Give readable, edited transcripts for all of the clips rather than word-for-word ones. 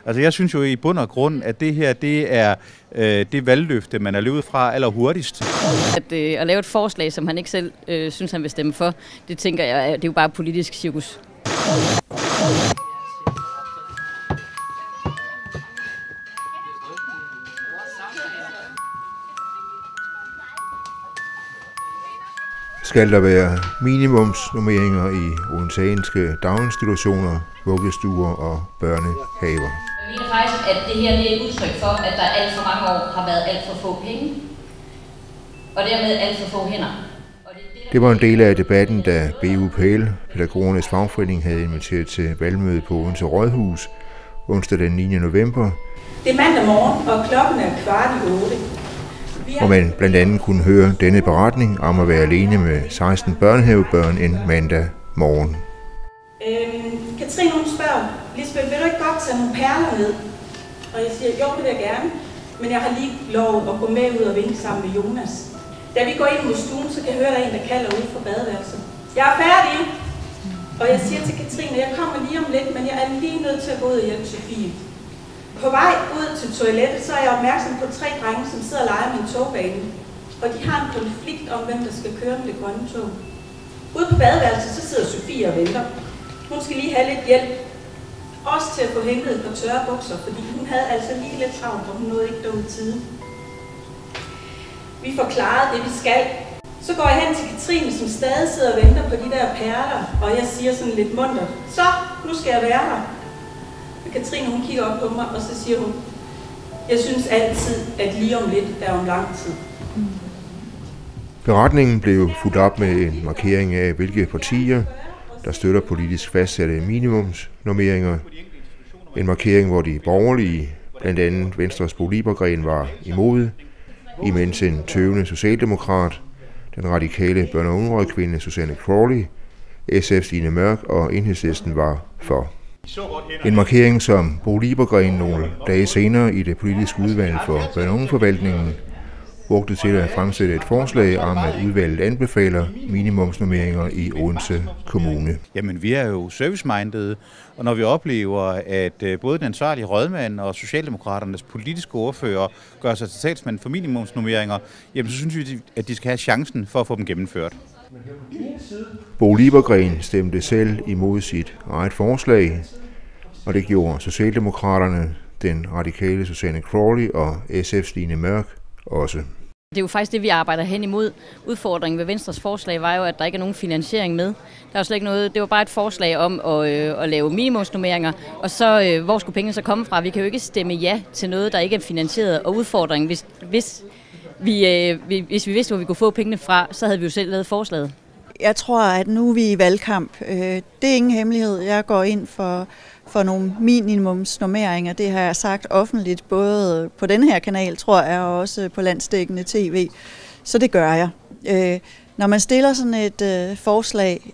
Altså jeg synes jo i bund og grund, at det her det er det valgløfte, man er løbet fra allerhurtigst. At lave et forslag, som han ikke selv synes, han vil stemme for, det tænker jeg, det er jo bare politisk cirkus. Skal der være minimumsnormeringer i odenseanske daginstitutioner, vuggestuer og børnehaver? Jeg mener faktisk, at det her det er et udtryk for, at der alt for mange år har været alt for få penge, og dermed alt for få hænder. Det var en del af debatten, da BUPL, pædagogernes fagforening, havde inviteret til valgmøde på Odense Rådhus onsdag den 9. november. Det er mandag morgen, og klokken er 7:15. Hvor man blandt andet kunne høre denne beretning om at være alene med 16 børnehavebørn en mandag morgen. Katrine, hun spørger, Lisbeth, vil du ikke godt tage nogle perler ned? Og jeg siger, jo, det vil jeg gerne, men jeg har lige lovet at gå med ud og vinke sammen med Jonas. Da vi går ind mod stuen, så kan jeg høre, der er en, der kalder ud fra badeværelset. Jeg er færdig! Og jeg siger til Katrine, jeg kommer lige om lidt, men jeg er lige nødt til at gå ud og hjælpe Sofie. På vej ud til toilettet, så er jeg opmærksom på 3 drenge, som sidder og leger med en togbane. Og de har en konflikt om, hvem der skal køre med det grønne tog. Ude på badeværelset, så sidder Sofie og venter. Hun skal lige have lidt hjælp. Også til at få hentet et par tørre bukser, fordi hun havde altså lige lidt travlt, og hun nåede ikke derud i tide. Vi får klaret det, vi skal. Så går jeg hen til Katrine, som stadig sidder og venter på de der perler, og jeg siger sådan lidt muntert, så, nu skal jeg være her. Katrine, hun kigger op på mig, og så siger hun, jeg synes altid, at lige om lidt er om lang tid. Beretningen blev fulgt op med en markering af, hvilke partier, der støtter politisk fastsatte minimumsnormeringer. En markering, hvor de borgerlige, blandt andet Venstres Bo Liebergreen, var imod, imens en tøvende socialdemokrat, den radikale børne- og ungerådkvinde Susanne Crawley, SF Stine Mørk og Enhedslisten var for. En markering, som Bo Liebergreen nogle dage senere i det politiske udvalg for børne- og ungeforvaltningen brugte til at fremsætte et forslag om, at udvalget anbefaler minimumsnormeringer i Odense Kommune. Jamen, vi er jo service-mindede, og når vi oplever, at både den ansvarlige rådmand og Socialdemokraternes politiske ordfører gør sig til talsmænd for minimumsnormeringer, jamen, så synes vi, at de skal have chancen for at få dem gennemført. Bo Liebergreen stemte selv imod sit eget forslag, og det gjorde Socialdemokraterne, den radikale Susanne Crawley og SF Stine Mørk også. Det er jo faktisk det, vi arbejder hen imod. Udfordringen ved Venstres forslag var jo, at der ikke er nogen finansiering med. Der var slet ikke noget. Det var bare et forslag om at lave minimumsnormeringer, og så hvor skulle pengene så komme fra? Vi kan jo ikke stemme ja til noget, der ikke er finansieret, og udfordringen, hvis vi vidste, hvor vi kunne få pengene fra, så havde vi jo selv lavet forslaget. Jeg tror, at nu er vi i valgkamp. Det er ingen hemmelighed. Jeg går ind for nogle minimumsnormeringer. Det har jeg sagt offentligt, både på den her kanal, tror jeg, og også på landsdækkende tv. Så det gør jeg. Når man stiller sådan et forslag,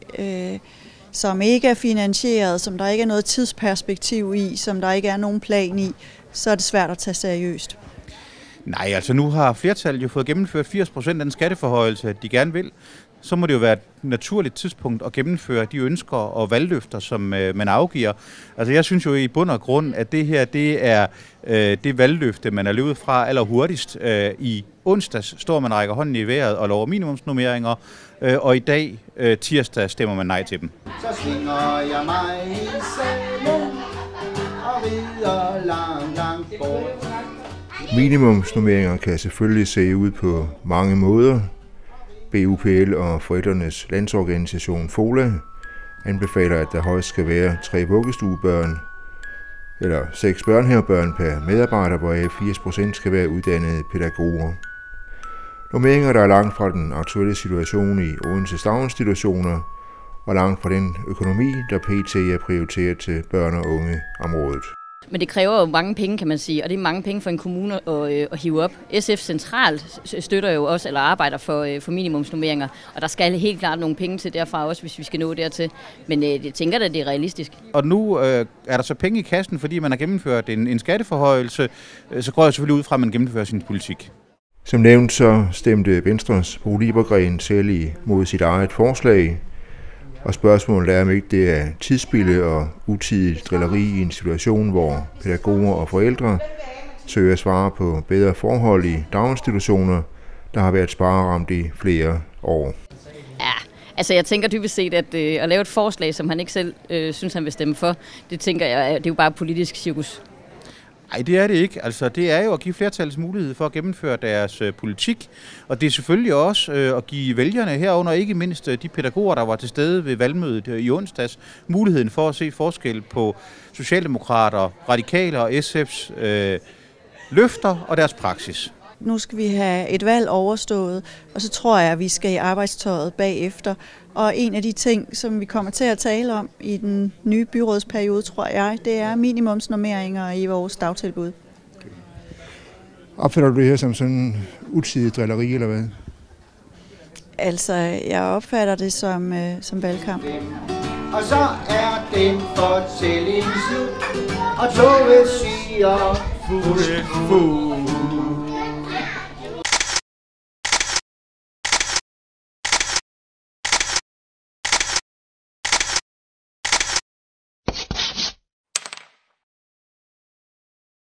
som ikke er finansieret, som der ikke er noget tidsperspektiv i, som der ikke er nogen plan i, så er det svært at tage seriøst. Nej, altså nu har flertallet jo fået gennemført 80% af den skatteforhøjelse, de gerne vil. Så må det jo være et naturligt tidspunkt at gennemføre de ønsker og valgløfter, som man afgiver. Altså jeg synes jo i bund og grund, at det her det er det valgløfte, man er løbet fra allerhurtigst. I onsdags står man rækker hånden i vejret og lover minimumsnormeringer, og i dag, tirsdag, stemmer man nej til dem. Så svinger jeg mig i sengen og rider langt bort. Minimumsnormeringer kan selvfølgelig se ud på mange måder. BUPL og Forældrenes Landsorganisation FOLA anbefaler, at der højst skal være 3 vuggestuebørn eller 6 børnehavebørn per medarbejder, hvoraf 80% skal være uddannede pædagoger. Normeringer, der er langt fra den aktuelle situation i Odense daginstitutioner og langt fra den økonomi, der pt. Er prioriteret til børn- og ungeområdet. Men det kræver jo mange penge, kan man sige, og det er mange penge for en kommune at hive op. SF centralt støtter jo også, eller arbejder for minimumsnormeringer, og der skal helt klart nogle penge til derfra også, hvis vi skal nå dertil. Men jeg tænker at det er realistisk. Og nu er der så penge i kassen, fordi man har gennemført en skatteforhøjelse, så går jeg selvfølgelig ud fra, at man gennemfører sin politik. Som nævnt så stemte Venstres Bo Liebergreen selv imod sit eget forslag, Og spørgsmålet er, om ikke det er tidsspilde og utidigt drilleri i en situation, hvor pædagoger og forældre søger at svare på bedre forhold i daginstitutioner, der har været spareramt i flere år. Ja, altså jeg tænker dybest set, at lave et forslag, som han ikke selv synes, han vil stemme for, det tænker jeg, det er jo bare politisk cirkus. Nej, det er det ikke. Altså, det er jo at give flertallets mulighed for at gennemføre deres politik, og det er selvfølgelig også at give vælgerne herunder, ikke mindst de pædagoger, der var til stede ved valgmødet i onsdags, muligheden for at se forskel på socialdemokrater, radikale og SF's løfter og deres praksis. Nu skal vi have et valg overstået, og så tror jeg, at vi skal i arbejdstøjet bagefter. Og en af de ting, som vi kommer til at tale om i den nye byrådsperiode, tror jeg, det er minimumsnormeringer i vores dagtilbud. Okay. Opfatter du det her som sådan utidigt drilleri, eller hvad? Altså, jeg opfatter det som valgkamp. Og så er den fortælling slut, og toget siger fusk, fusk.